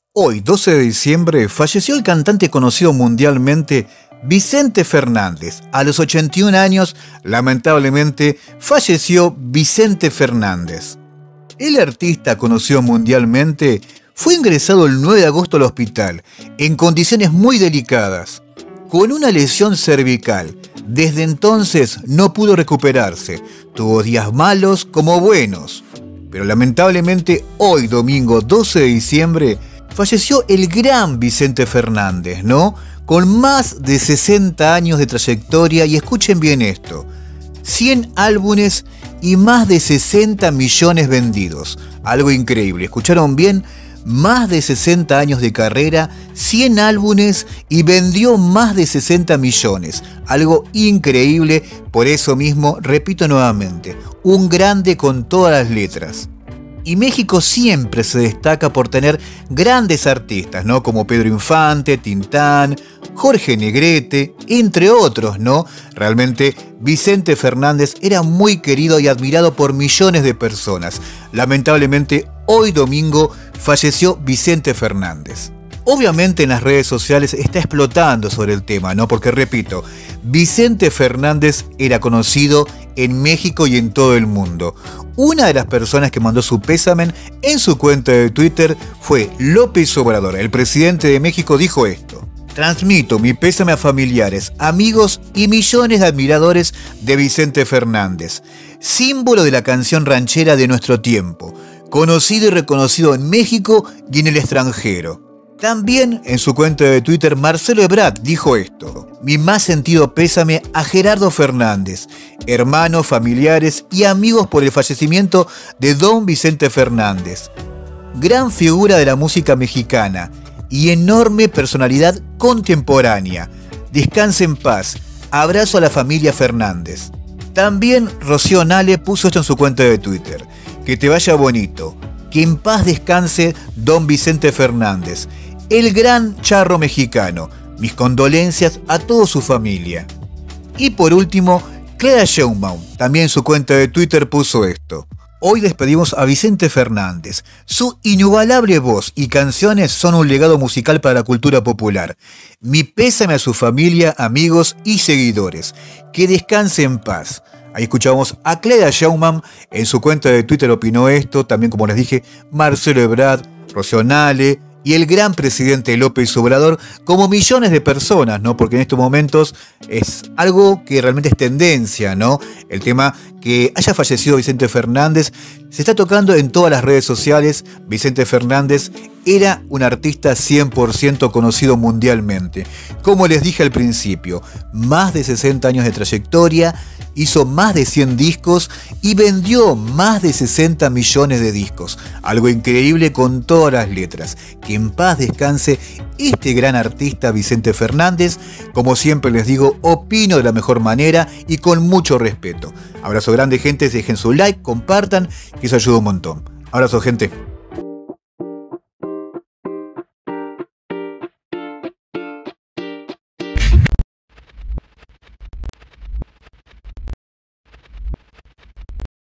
Hoy, 12 de diciembre, falleció el cantante conocido mundialmente Vicente Fernández. A los 81 años, lamentablemente, falleció Vicente Fernández. El artista conocido mundialmente fue ingresado el 9 de agosto al hospital, en condiciones muy delicadas, con una lesión cervical. Desde entonces no pudo recuperarse, tuvo días malos como buenos. Pero lamentablemente hoy, domingo 12 de diciembre, falleció el gran Vicente Fernández, ¿no? Con más de 60 años de trayectoria, y escuchen bien esto, 100 álbumes y más de 60 millones vendidos. Algo increíble, ¿escucharon bien? Más de 60 años de carrera, 100 álbumes y vendió más de 60 millones. Algo increíble, por eso mismo, repito nuevamente, un grande con todas las letras. Y México siempre se destaca por tener grandes artistas, ¿no? Como Pedro Infante, Tintán, Jorge Negrete, entre otros, ¿no? Realmente Vicente Fernández era muy querido y admirado por millones de personas. Lamentablemente, hoy domingo falleció Vicente Fernández. Obviamente en las redes sociales está explotando sobre el tema, ¿no? Porque repito, Vicente Fernández era conocido en México y en todo el mundo. Una de las personas que mandó su pésame en su cuenta de Twitter fue López Obrador. El presidente de México dijo esto: transmito mi pésame a familiares, amigos y millones de admiradores de Vicente Fernández, símbolo de la canción ranchera de nuestro tiempo, conocido y reconocido en México y en el extranjero. También en su cuenta de Twitter, Marcelo Ebrard dijo esto: mi más sentido pésame a Gerardo Fernández, hermanos, familiares y amigos por el fallecimiento de don Vicente Fernández. Gran figura de la música mexicana y enorme personalidad contemporánea. Descanse en paz. Abrazo a la familia Fernández. También Rocío Nale puso esto en su cuenta de Twitter: que te vaya bonito. Que en paz descanse don Vicente Fernández, el gran charro mexicano. Mis condolencias a toda su familia. Y por último, Clara Sheinbaum, también en su cuenta de Twitter, puso esto: hoy despedimos a Vicente Fernández. Su inigualable voz y canciones son un legado musical para la cultura popular. Mi pésame a su familia, amigos y seguidores. Que descanse en paz. Ahí escuchamos a Clara Sheinbaum, en su cuenta de Twitter opinó esto, también como les dije, Marcelo Ebrard, Rocío Nale y el gran presidente López Obrador, como millones de personas, ¿no? Porque en estos momentos es algo que realmente es tendencia, ¿no? El tema que haya fallecido Vicente Fernández se está tocando en todas las redes sociales. Vicente Fernández era un artista 100% conocido mundialmente. Como les dije al principio, más de 60 años de trayectoria, hizo más de 100 discos y vendió más de 60 millones de discos. Algo increíble con todas las letras. Que en paz descanse este gran artista Vicente Fernández. Como siempre les digo, opino de la mejor manera y con mucho respeto. Abrazo grande, gente, dejen su like, compartan, que eso ayuda un montón. Abrazo, gente.